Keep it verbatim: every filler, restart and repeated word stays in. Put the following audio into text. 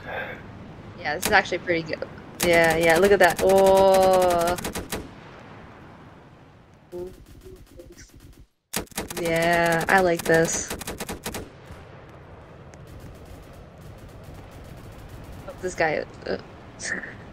Yeah, this is actually pretty good. Yeah, yeah, look at that. Oh. Yeah, I like this. Oh, this guy. Uh,